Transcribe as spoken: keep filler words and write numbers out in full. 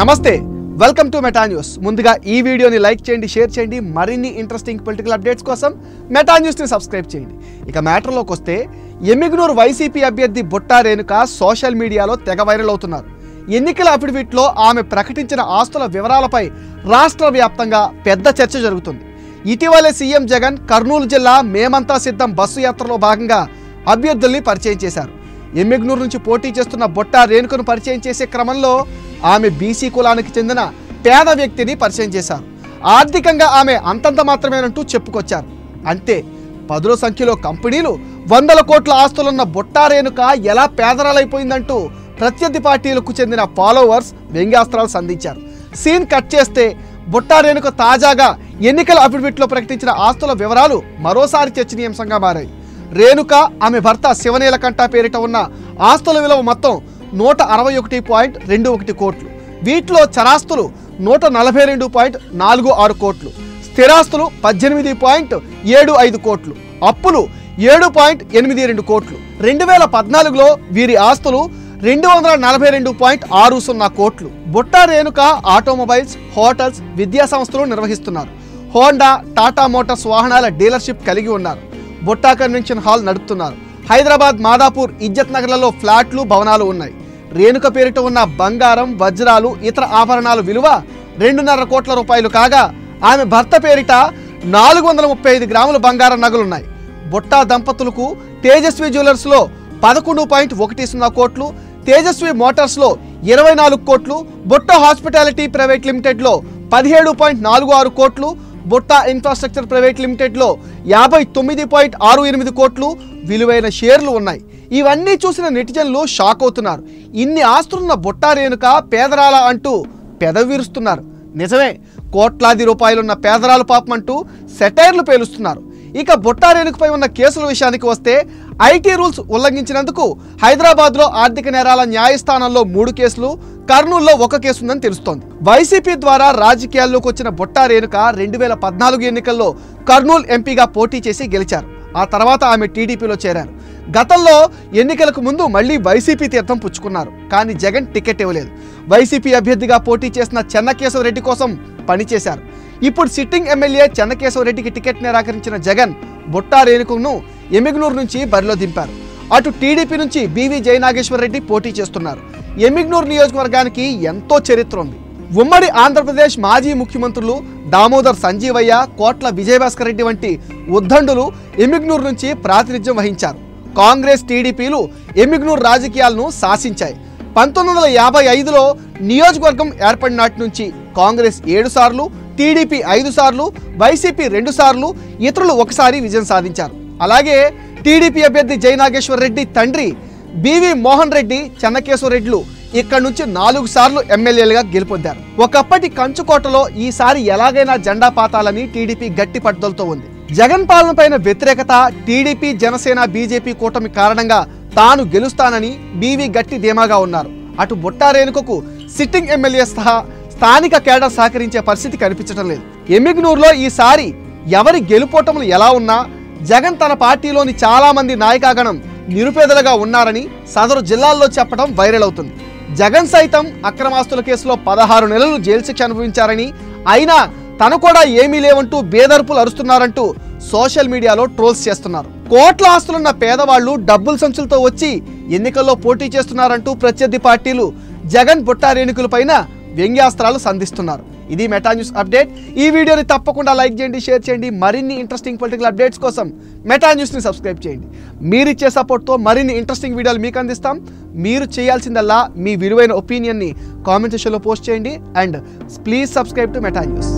నమస్తే, welcome to Meta news. ముందుగా ఈ వీడియోని లైక్ చేయండి, షేర్ చేయండి. మరిన్ని ఇంట్రెస్టింగ్ పొలిటికల్ అప్డేట్స్ కోసం మెటా న్యూస్ని సబ్స్క్రైబ్ చేయండి. ఇక మ్యాటర్లోకి వస్తే, ఎమ్మిగనూరు వైసీపీ అభ్యర్థి బుట్టా రేణుక సోషల్ మీడియాలో తెగ వైరల్ అవుతున్నారు. ఎన్నికల అఫిడవిట్లో ఆమె ప్రకటించిన ఆస్తుల వివరాలపై రాష్ట్ర వ్యాప్తంగా పెద్ద చర్చ జరుగుతుంది. ఇటీవలే సీఎం జగన్ కర్నూలు జిల్లా మేమంతా సిద్ధం బస్సు యాత్రలో భాగంగా అభ్యర్థుల్ని పరిచయం చేశారు. ఎమ్మిగనూరు నుంచి పోటీ చేస్తున్న బుట్టా రేణుకను పరిచయం చేసే క్రమంలో ఆమె బీసీ కులానికి చెందిన పేద వ్యక్తిని పరిచయం చేశారు. ఆర్థికంగా ఆమె అంతంత మాత్రమేనంటూ చెప్పుకొచ్చారు. అంతే, పదుల సంఖ్యలో కంపెనీలు, వందల కోట్ల ఆస్తులున్న బుట్టా రేణుక ఎలా పేదరాలైపోయిందంటూ ప్రత్యర్థి పార్టీలకు చెందిన ఫాలోవర్స్ వ్యంగ్యాస్త్రాలు సంధించారు. సీన్ కట్ చేస్తే, బుట్టా రేణుక తాజాగా ఎన్నికల అఫిడవిట్లో ప్రకటించిన ఆస్తుల వివరాలు మరోసారి చర్చనీయాంశంగా మారాయి. రేణుక, ఆమె భర్త శివనీలకంఠ పేరిట ఉన్న ఆస్తుల విలువ మొత్తం నూట అరవై ఒకటి పాయింట్ రెండు ఒకటి కోట్లు. వీటిలో చరాస్తులు నూట నలభై రెండు పాయింట్ నాలుగు ఆరు కోట్లు, స్థిరాస్తులు పద్దెనిమిది పాయింట్ ఏడు ఐదు కోట్లు, అప్పులు ఏడు పాయింట్ ఎనిమిది రెండు కోట్లు. రెండు వేల పద్నాలుగులో వీరి ఆస్తులు రెండు వందల నలభై రెండు పాయింట్ ఆరు సున్నా కోట్లు. బుట్టా రేణుక ఆటోమొబైల్స్, హోటల్స్, విద్యా సంస్థలు నిర్వహిస్తున్నారు. హోండా, టాటా మోటార్స్ వాహనాల డీలర్షిప్ కలిగి ఉన్నారు. బుట్టా కన్వెన్షన్ హాల్ నడుపుతున్నారు. హైదరాబాద్, మాదాపూర్, ఇజ్జత్ నగర్లలో ఫ్లాట్లు, భవనాలు ఉన్నాయి. రేణుక పేరిట ఉన్న బంగారం, వజ్రాలు, ఇతర ఆభరణాల విలువ రెండున్నర కోట్ల రూపాయలు కాగా, ఆమె భర్త పేరిట నాలుగు వందల ముప్పై ఐదు గ్రాముల బంగారం నగలున్నాయి. బుట్టా దంపతులకు తేజస్వి జ్యువెలర్స్లో పదకొండు పాయింట్ ఒకటి సున్నా కోట్లు, తేజస్వి మోటార్స్లో ఇరవై నాలుగు కోట్లు, బుట్టా హాస్పిటాలిటీ ప్రైవేట్ లిమిటెడ్లో పదిహేడు పాయింట్ నాలుగు ఆరు కోట్లు, బుట్టా ఇన్ఫ్రాస్ట్రక్చర్ ప్రైవేట్ లిమిటెడ్లో యాభై తొమ్మిది పాయింట్ ఆరు ఎనిమిది కోట్లు విలువైన షేర్లు ఉన్నాయి. ఇవన్నీ చూసిన నెటిజన్లు షాక్ అవుతున్నారు. ఇన్ని ఆస్తులున్న బుట్టా రేణుక పేదరాల అంటూ పెదవి విరుస్తున్నారు. నిజమే, కోట్లాది రూపాయలున్న పేదరాలు పాపం అంటూ సెటైర్లు పేలుస్తున్నారు. ఇక బుట్టా రేణుకపై ఉన్న కేసుల విషయానికి వస్తే, ఐటీ రూల్స్ ఉల్లంఘించినందుకు హైదరాబాద్లో ఆర్థిక నేరాల న్యాయస్థానంలో మూడు కేసులు, కర్నూలులో ఒక కేసు ఉందని తెలుస్తోంది. వైసీపీ ద్వారా రాజకీయాల్లోకి వచ్చిన బుట్టా రేణుక రెండు వేల పద్నాలుగు ఎన్నికల్లో కర్నూలు ఎంపీగా పోటీ చేసి గెలిచారు. ఆ తర్వాత ఆమె టీడీపీలో చేరారు. గతంలో ఎన్నికలకు ముందు మళ్లీ వైసీపీ తీర్థం పుచ్చుకున్నారు. కానీ జగన్ టికెట్ ఇవ్వలేదు. వైసీపీ అభ్యర్థిగా పోటీ చేసిన చెన్నకేశవరెడ్డి కోసం పనిచేశారు. ఇప్పుడు సిట్టింగ్ ఎమ్మెల్యే చెన్నకేశవరెడ్డికి టికెట్ నిరాకరించిన జగన్ బుట్టా రేణుకను ఎమ్మిగనూరు నుంచి బరిలో దింపారు. అటు టీడీపీ నుంచి బీవీ జయనాగేశ్వర్ రెడ్డి పోటీ చేస్తున్నారు. ఎమ్మిగనూరు నియోజకవర్గానికి ఎంతో చరిత్ర ఉంది. ఉమ్మడి ఆంధ్రప్రదేశ్ మాజీ ముఖ్యమంత్రులు దామోదర్ సంజీవయ్య, కోట్ల విజయభాస్కర్ రెడ్డి వంటి ఉద్దండులు ఎమ్మిగనూరు నుంచి ప్రాతినిధ్యం వహించారు. కాంగ్రెస్, టీడీపీలు ఎమ్మిగనూరు రాజకీయాలను శాసించాయి. పంతొమ్మిది వందల యాభై ఐదులో నియోజకవర్గం ఏర్పడిన నాటి నుంచి కాంగ్రెస్ ఏడు సార్లు, టీడీపీ ఐదు సార్లు, వైసీపీ రెండు సార్లు, ఇతరులు ఒకసారి విజయం సాధించారు. అలాగే టీడీపీ అభ్యర్థి జయనాగేశ్వర్ రెడ్డి తండ్రి బీవీ మోహన్ రెడ్డి, చెన్నకేశవ రెడ్డిలు ఇక్కడి నుంచి నాలుగు సార్లు ఎమ్మెల్యేలుగా గెలుపొందారు. ఒకప్పటి కంచుకోటలో ఈసారి ఎలాగైనా జెండా పాతాలని టీడీపీ గట్టి పట్టుదలతో ఉంది. జగన్ పాలన పైన వ్యతిరేకత, టీడీపీ, జనసేన, బీజేపీ కూటమి కారణంగా తాను గెలుస్తానని బీవీ గట్టి ధీమాగా ఉన్నారు. అటు బుట్టా రేణుకకు సిట్టింగ్ ఎమ్మెల్యే సహా స్థానిక కేడర్ సహకరించే పరిస్థితి కనిపించడం లేదు. ఎమ్మిగనూరులో ఈసారి ఎవరి గెలుపోటములు ఎలా ఉన్నా జగన్ తన పార్టీలోని చాలా మంది నాయకాగణం నిరుపేదలుగా ఉన్నారని సదరు జిల్లాల్లో చెప్పడం వైరల్ అవుతుంది. జగన్ సైతం అక్రమాస్తుల కేసులో పదహారు నెలలు జైలు శిక్ష అనుభవించారని, అయినా తను కూడా ఏమీ లేవంటూ బేదర్పులు అరుస్తున్నారంటూ సోషల్ మీడియాలో ట్రోల్స్ చేస్తున్నారు. కోట్ల ఆస్తులున్న పేదవాళ్లు డబ్బుల సంచులతో వచ్చి ఎన్నికల్లో పోటీ చేస్తున్నారంటూ ప్రత్యర్థి పార్టీలు జగన్, బుట్టా రేణుకుల పైన వ్యంగ్యాస్త్రాలు సంధిస్తున్నారు. ఇది మెటా న్యూస్ అప్డేట్. ఈ వీడియోని తప్పకుండా లైక్ చేయండి, షేర్ చేయండి. మరిన్ని ఇంట్రెస్టింగ్ పొలిటికల్ అప్డేట్స్ కోసం మెటా న్యూస్ని సబ్స్క్రైబ్ చేయండి. మీరిచ్చే సపోర్ట్తో మరిన్ని ఇంట్రెస్టింగ్ వీడియోలు మీకు అందిస్తాం. మీరు చేయాల్సిందల్లా మీ విలువైన ఒపీనియన్ని కామెంట్ సెక్షన్లో పోస్ట్ చేయండి. And please subscribe to Meta news.